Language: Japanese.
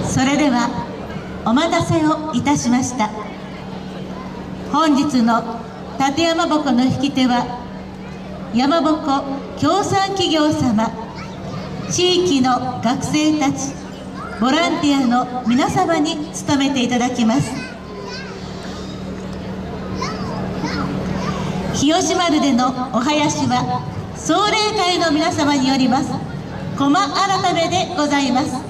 それではお待たせをいたしました。本日の立山鉾の引き手は山鉾協賛企業様、地域の学生たち、ボランティアの皆様に務めていただきます。日吉丸でのお囃子は総霊会の皆様によります駒改めでございます。